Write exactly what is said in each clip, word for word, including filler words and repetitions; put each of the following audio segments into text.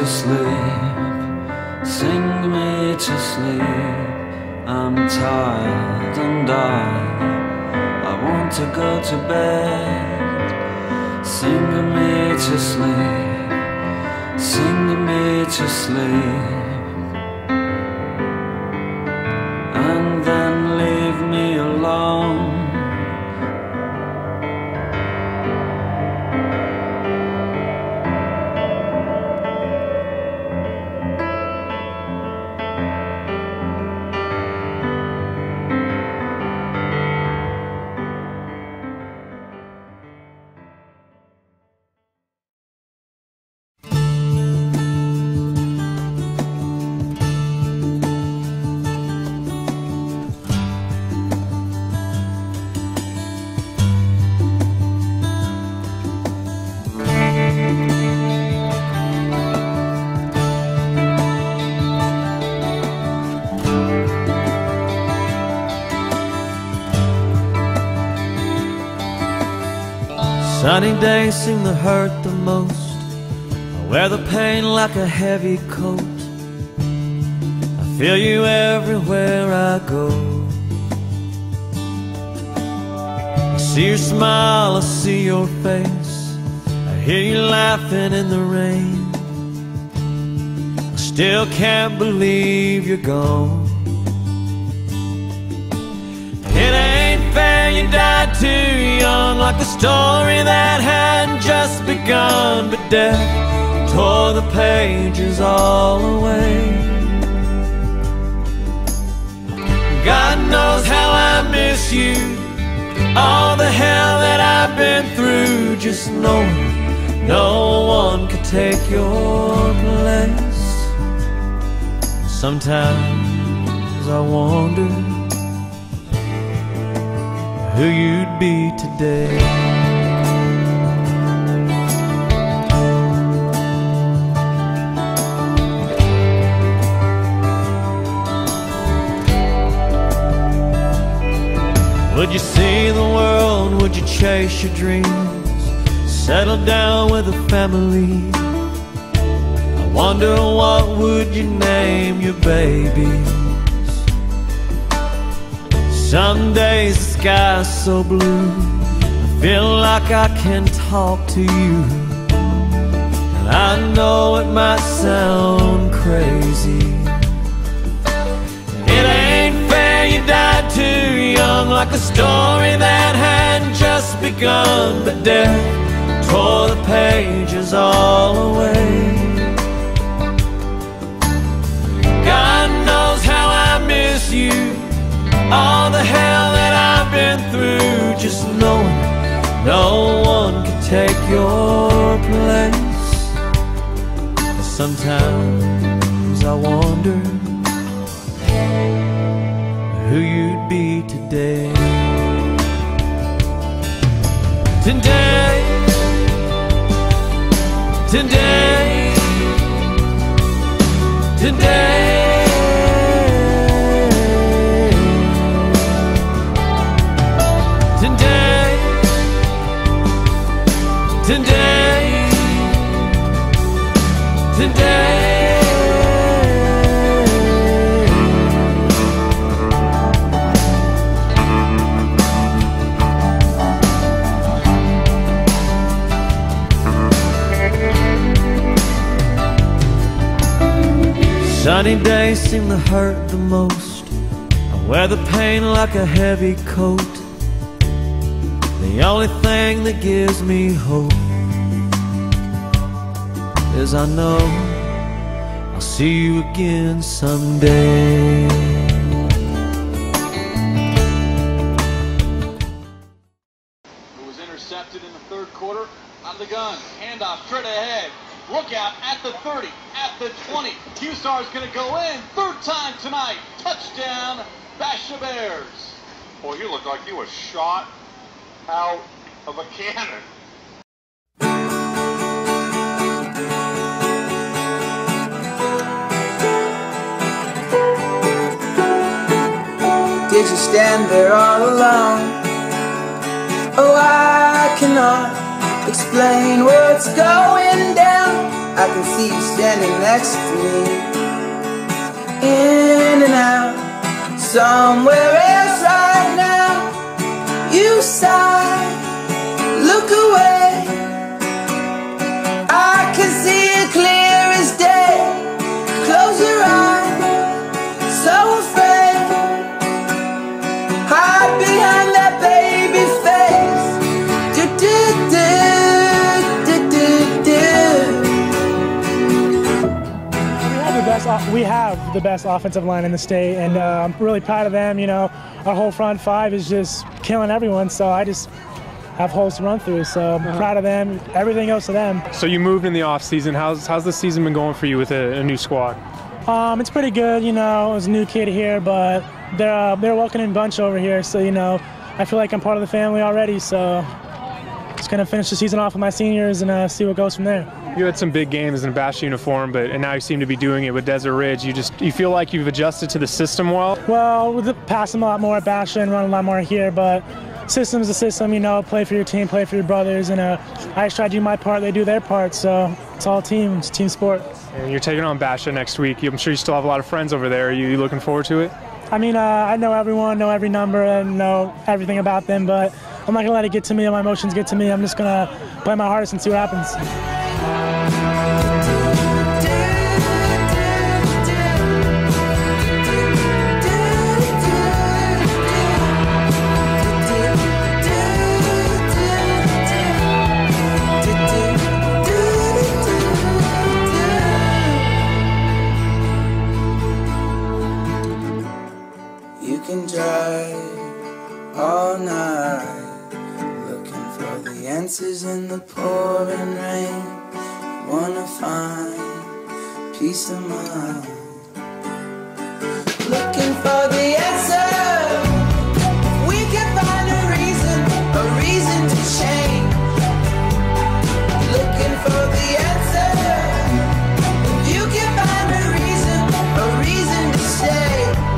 to sleep, sing me to sleep. I'm tired and I, I want to go to bed. Sing me to sleep, sing me to sleep, and then leave me alone. Sunny days seem to hurt the most. I wear the pain like a heavy coat. I feel you everywhere I go. I see your smile, I see your face, I hear you laughing in the rain. I still can't believe you're gone. It ain't fair you died too young, like a story that hadn't just begun. But death tore the pages all away. God knows how I miss you, all the hell that I've been through. Just knowing no one could take your place. Sometimes I wonder who you'd be today. Would you see the world? Would you chase your dreams? Settle down with a family? I wonder what would you name your babies? Some days the sky's so blue, I feel like I can talk to you. And I know it might sound crazy. It ain't fair you died too young, like a story that hadn't just begun. But death tore the pages all away. God knows how I miss you, all the hell that I've been through. Just knowing no one can take your place. Sometimes I wonder who you'd be today. Today, today, today. Today, today. Sunny days seem to hurt the most. I wear the pain like a heavy coat. The only thing that gives me hope is I know I'll see you again someday. It was intercepted in the third quarter. Out of the gun, handoff straight ahead. Look out at the thirty, at the twenty. Q-Star's gonna go in, third time tonight. Touchdown, Basha Bears. Boy, you look like you were shot out of a cannon. Did you stand there all alone? Oh, I cannot explain what's going down. I can see you standing next to me. In and out, somewhere else right now. You sigh, look away. I can see it clear as day. Close your eyes, so afraid. Hide behind that baby face. Do do do do do do. We have the best. We have the best offensive line in the state, and uh, I'm really proud of them. You know, our whole front five is just killing everyone. So I just have holes to run through. So I'm uh-huh. proud of them. Everything goes to them. So you moved in the off season. How's how's the season been going for you with a, a new squad? Um, it's pretty good. You know, I was a new kid here, but they're uh, they're a welcoming bunch over here. So you know, I feel like I'm part of the family already. So just gonna finish the season off with my seniors and uh, see what goes from there. You had some big games in a Basha uniform, but and now you seem to be doing it with Desert Ridge. You just you feel like you've adjusted to the system well. Well, we're passing a lot more at Basha and running a lot more here, but system's a system. You know, play for your team, play for your brothers, and uh, I just try to do my part. They do their part. So it's all team. It's team sport. And you're taking on Basha next week. I'm sure you still have a lot of friends over there. Are you looking forward to it? I mean, uh, I know everyone, know every number, and know everything about them, but I'm not going to let it get to me and my emotions get to me. I'm just going to play my hardest and see what happens. You can drive all night, looking for the answers in the pouring rain. Wanna find peace of mind, looking for the answer. We can find a reason, a reason to change. Looking for the answer. You can find a reason, a reason to stay.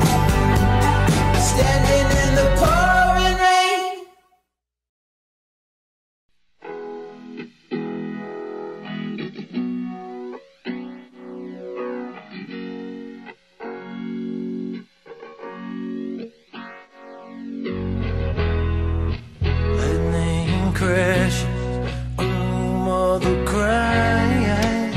Standing in the pouring rain. Lightning crashes on mother cries.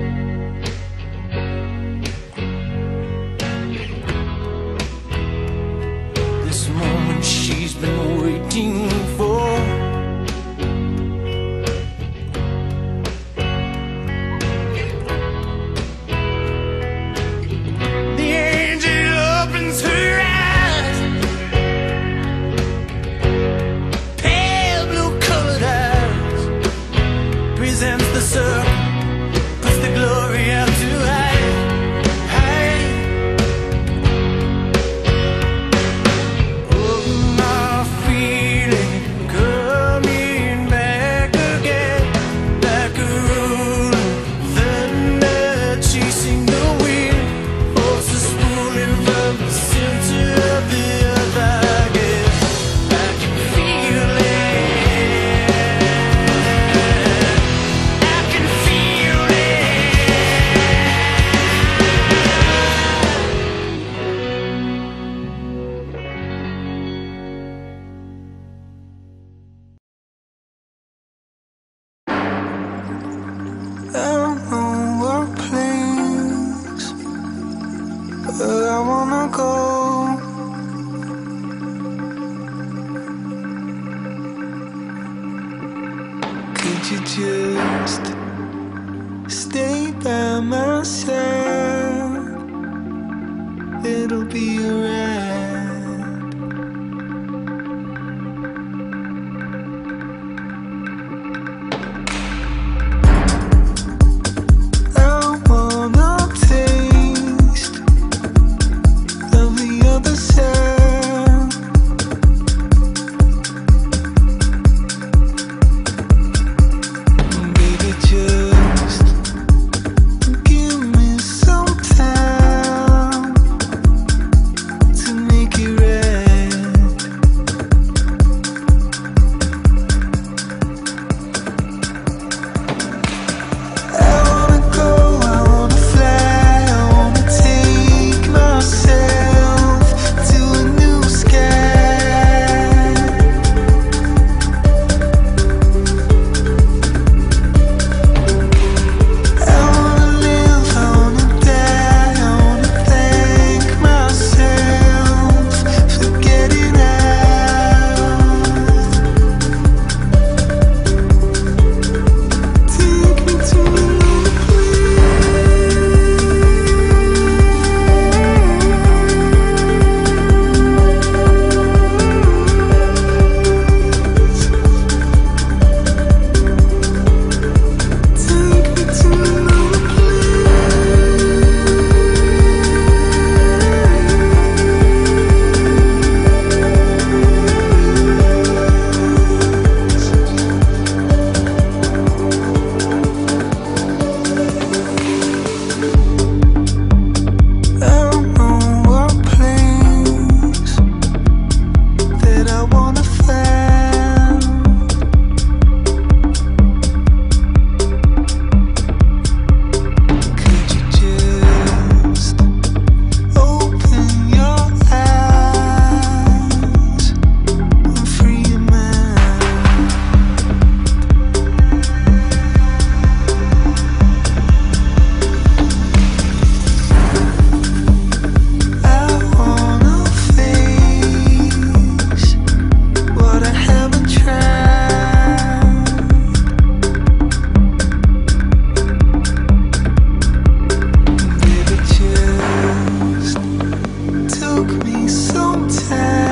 This moment she's been waiting for. The angel opens her eyes, pale blue colored eyes, presents the circle, puts the glory out to hide, hide. Oh, my feeling coming back again, like a roll of thunder chasing the wind, horses pulling from the center of the earth. I guess I can feel it. I can feel it. I don't know what place where I wanna go. Could you just stay by my side? It'll be alright. I wanna taste of the other side. Baby, just give me some time sometimes.